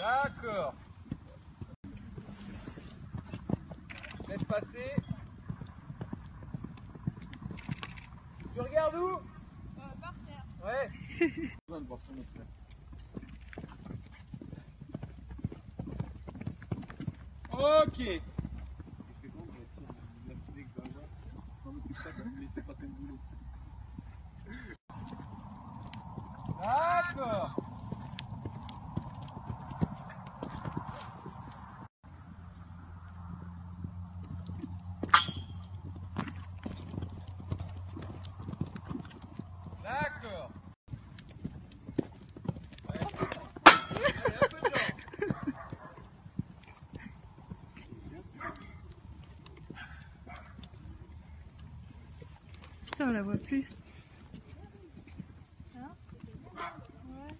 D'accord. Laisse passer. Tu regardes où? Par terre. Ouais. Ok. D'accord. D'accord. Ouais. Allez, un peu de jambe. Putain, on la voit plus. Hein? Ouais.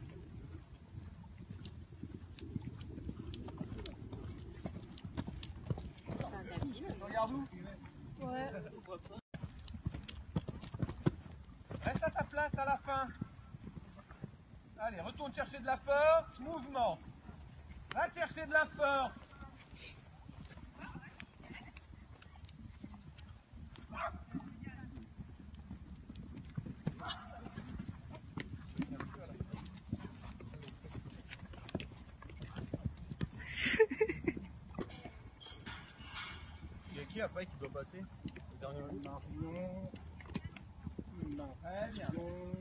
Tu regardes où? Ouais. Reste à ta place à la fin. Allez, retourne chercher de la force. Mouvement. Va chercher de la force. Il y a qui après qui doit passer? Le dernier Marion. Très bien.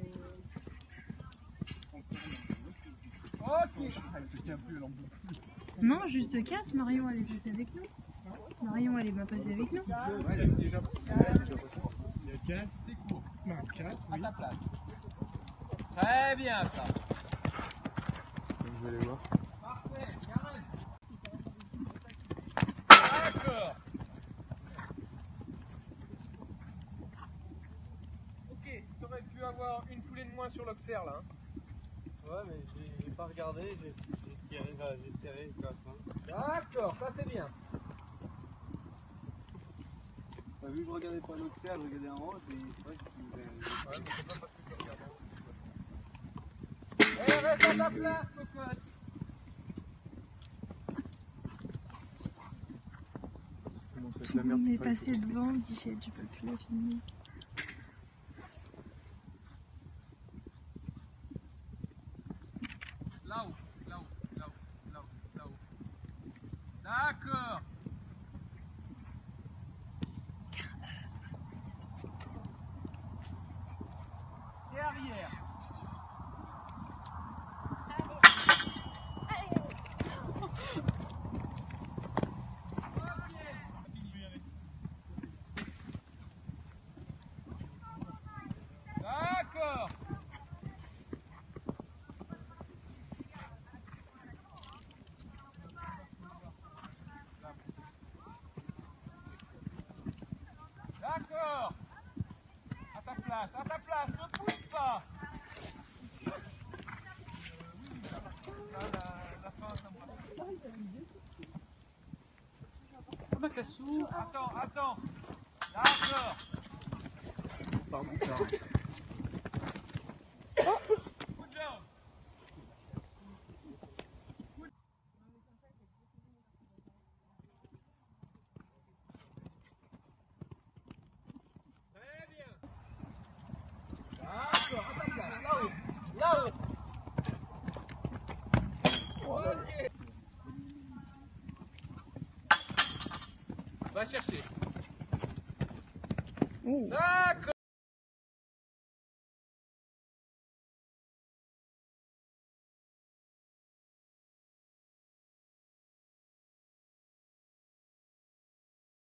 Ok. Elle se tient plus, elle en peut plus. Non, juste casse. Marion, elle est passée avec nous. Marion, elle est pas passée avec nous. Ouais, elle est déjà passée. Il y a casse. C'est court. Non, casse, À oui. ta place. Très bien ça. Je vais aller voir. Parfait. Karen. D'accord. Ok, tu aurais pu avoir une foulée de moins sur l'Auxerre là. Hein. Ouais, mais j'ai pas regardé, j'ai tiré, j'ai serré jusqu'à la fin. D'accord, ça c'est bien. Bah, vu que je regardais pas l'Auxerre, je regardais en haut, et c'est vrai que je me Ouais, mais c'est pas parce que tu regardes en haut. Eh, reste à ta place, cocotte. commence à être Tout la le merde. monde est passé devant. Dichette, je peux plus la filmer. Là-haut, là-haut, là-haut, là-haut, là-haut. D'accord. Et arrière. D'accord. D'accord. À ta place, ne pousse pas. La fin, ça me rassure. Ah bah Cassou. Attends. D'accord. Pardon, pardon. Good job. Très bien. D'accord, à ta place, là-haut. Là-haut. Ok. Va chercher. D'accord.